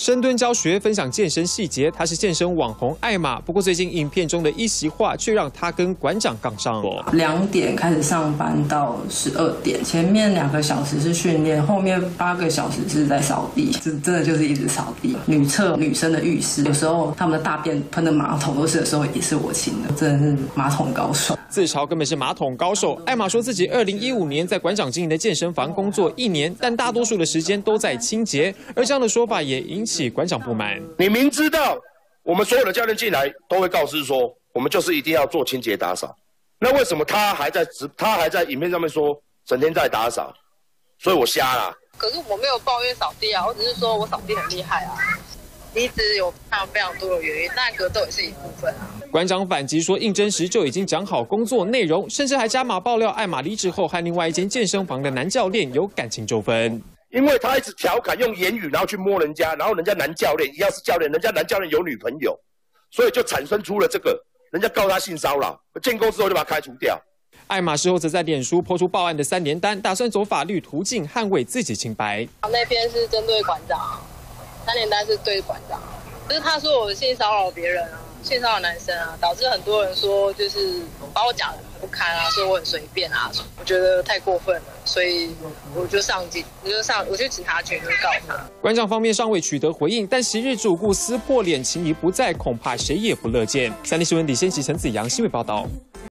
深蹲教学，分享健身细节。她是健身网红艾玛，不过最近影片中的一席话却让她跟馆长杠上。 2点开始上班到12点，前面2个小时是训练，后面8个小时是在扫地，真的就是一直扫地。女厕女生的浴室，有时候他们的大便喷的马桶都是的时候，也是我清的，真的是马桶高手。 自嘲根本是马桶高手。艾玛说自己2015年在馆长经营的健身房工作1年，但大多数的时间都在清洁，而这样的说法也引起馆长不满。 你明知道我们所有的教练进来都会告知说，我们就是一定要做清洁打扫，那为什么他还在影片上面说整天在打扫？所以我瞎了。 可是我没有抱怨扫地啊，我只是说我扫地很厉害啊。离职有非常多的原因，那格斗也是一部分啊。 馆长反击说，应征时就已经讲好工作内容，甚至还加码爆料艾玛离职后和另外一间健身房的男教练有感情纠纷。 因为他一直调侃用言语，然后去摸人家，然后人家男教练一样是教练，人家男教练有女朋友，所以就产生出了这个，人家告他性骚扰，建功之后就把他开除掉。 艾玛事后则在脸书抛出报案的3联单，打算走法律途径捍卫自己清白。 那篇是针对馆长，3联单是对馆长，就是他说我性骚扰别人啊，性骚扰男生啊，导致很多人说就是把我讲得很不堪啊，说我很随便啊，我觉得太过分了，所以我就去警察局就告他。 馆长方面尚未取得回应，但昔日主顾撕破脸，情谊不在，恐怕谁也不乐见。3立新闻李先琪、陈子阳新闻报道。